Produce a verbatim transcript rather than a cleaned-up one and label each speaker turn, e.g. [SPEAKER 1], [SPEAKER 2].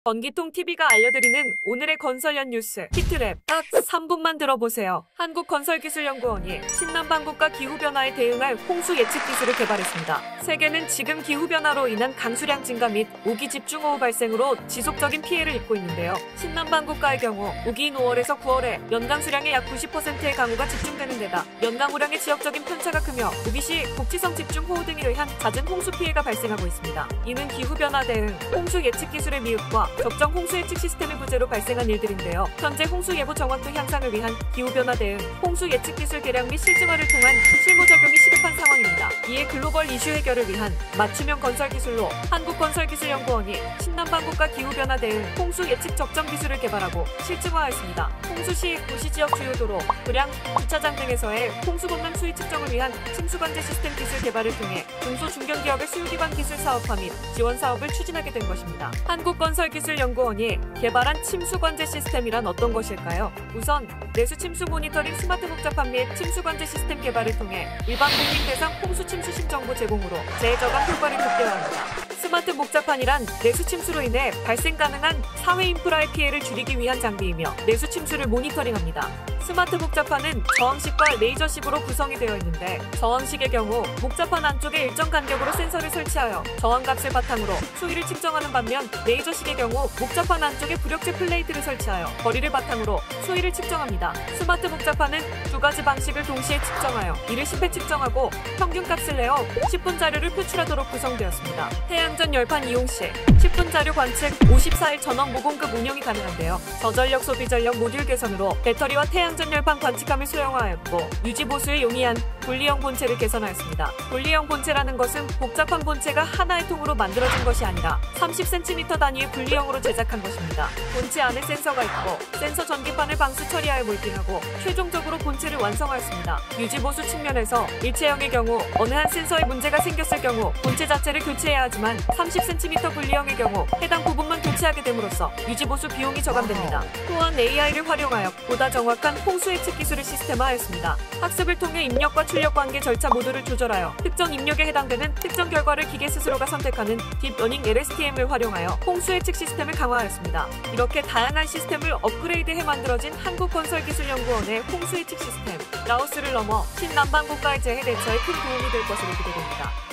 [SPEAKER 1] 전기통티비가 알려드리는 오늘의 건설연 뉴스 히트랩 딱 삼 분만 들어보세요. 한국건설기술연구원이 신남반국가 기후변화에 대응할 홍수 예측 기술을 개발했습니다. 세계는 지금 기후변화로 인한 강수량 증가 및 우기 집중호우 발생으로 지속적인 피해를 입고 있는데요. 신남반국가의 경우 우기인 오월에서 구월에 연강 수량의 약 구십 퍼센트의 강우가 집중되는 데다 연강우량의 지역적인 편차가 크며 우기 시 국지성 집중호우 등에 의한 잦은 홍수 피해가 발생하고 있습니다. 이는 기후변화 대응, 홍수 예측 기술의 미흡과 적정 홍수 예측 시스템의 부재로 발생한 일들인데요. 현재 홍수 예보 정확도 향상을 위한 기후변화 대응, 홍수 예측 기술 개량 및 실증화를 통한 실무 적용이 시급한 상황입니다. 이에 글로벌 이슈 해결을 위한 맞춤형 건설 기술로 한국건설기술연구원이 신남반국가 기후변화 대응, 홍수 예측 적정 기술을 개발하고 실증화하였습니다. 홍수 시 도시 지역 주요 도로, 불량, 주차장 등에서의 홍수 공간 수위 측정을 위한 침수관제 시스템 기술 개발을 통해 중소 중견기업의 수요기반 기술 사업화 및 지원 사업을 추진하게 된 것입니다. 한국건설기술연구원이 개발한 침수관제 시스템이란 어떤 것일까요? 우선 내수 침수 모니터링 스마트 복잡한 및 침수관제 시스템 개발을 통해 일반 국민 대상 홍수 침수심 정보 제공으로 재저감 효과를 극대화합니다. 스마트 복잡한이란 내수 침수로 인해 발생 가능한 사회 인프라의 피해를 줄이기 위한 장비이며 내수 침수를 모니터링합니다. 스마트 복잡한은 저항식과 레이저식으로 구성이 되어 있는데 저항식의 경우 복잡한 안쪽에 일정 간격으로 센서를 설치하여 저항값을 바탕으로 수위를 측정하는 반면 레이저식의 경우 복잡한 안쪽에 부력제 플레이트를 설치하여 거리를 바탕으로 수위를 측정합니다. 스마트 복잡한은 두 가지 방식을 동시에 측정하여 이를 십 회 측정하고 평균값을 내어 십 분 자료를 표출하도록 구성되었습니다. 태양전 열판 이용 시 십 분 자료 관측, 오십사 일 전원 무공급 운영이 가능한데요. 저전력 소비 전력 모듈 개선으로 배터리와 태양전 열판 관측함을 소형화하였고 유지 보수에 용이한 분리형 본체를 개선하였습니다. 분리형 본체라는 것은 복잡한 본체가 하나의 통으로 만들어진 것이 아니라 삼십 센티미터 단위의 분리형으로 제작한 것입니다. 본체 안에 센서가 있고 센서 전기판을 방수 처리하여 몰딩하고 최종적으로 본체를 완성하였습니다. 유지 보수 측면에서 일체형의 경우 어느 한 센서에 문제가 생겼을 경우 본체 자체를 교체해야 하지만 삼십 센티미터 분리형의 경우 해당 부분만 교체하게 됨으로써 유지 보수 비용이 저감됩니다. 또한 에이아이를 활용하여 보다 정확한 홍수 예측 기술을 시스템화하였습니다. 학습을 통해 입력과 출력 관계 절차 모두를 조절하여 특정 입력에 해당되는 특정 결과를 기계 스스로가 선택하는 딥러닝 엘에스티엠을 활용하여 홍수 예측 시스템을 강화하였습니다. 이렇게 다양한 시스템을 업그레이드해 만들어진 한국건설기술연구원의 홍수 예측 시스템, 라오스를 넘어 신남반국가의 재해 대처에 큰 도움이 될 것으로 기대됩니다.